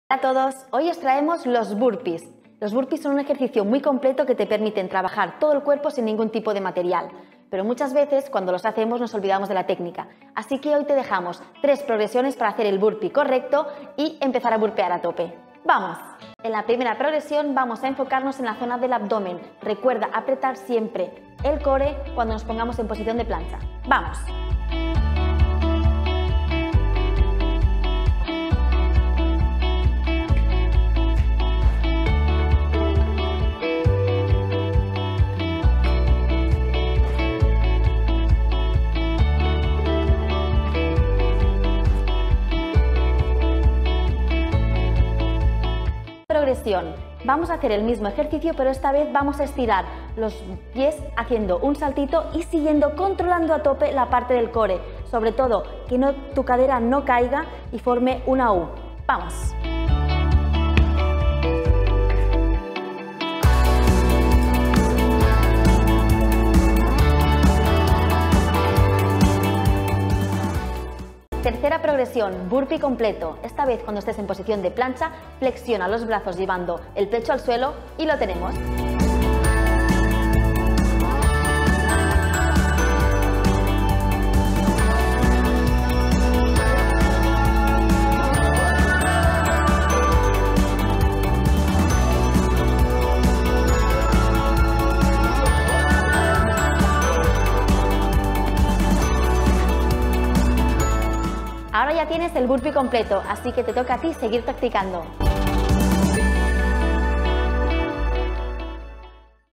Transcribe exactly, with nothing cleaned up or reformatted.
Hola a todos, hoy os traemos los burpees. Los burpees son un ejercicio muy completo que te permiten trabajar todo el cuerpo sin ningún tipo de material, pero muchas veces cuando los hacemos nos olvidamos de la técnica. Así que hoy te dejamos tres progresiones para hacer el burpee correcto y empezar a burpear a tope. ¡Vamos! En la primera progresión vamos a enfocarnos en la zona del abdomen. Recuerda apretar siempre el core cuando nos pongamos en posición de plancha. ¡Vamos! Progresión. Vamos a hacer el mismo ejercicio, pero esta vez vamos a estirar los pies haciendo un saltito y siguiendo controlando a tope la parte del core. Sobre todo, que no, tu cadera no caiga y forme una U. ¡Vamos! Tercera progresión, burpee completo. Esta vez cuando estés en posición de plancha, flexiona los brazos llevando el pecho al suelo y lo tenemos. Ahora ya tienes el burpee completo, así que te toca a ti seguir practicando.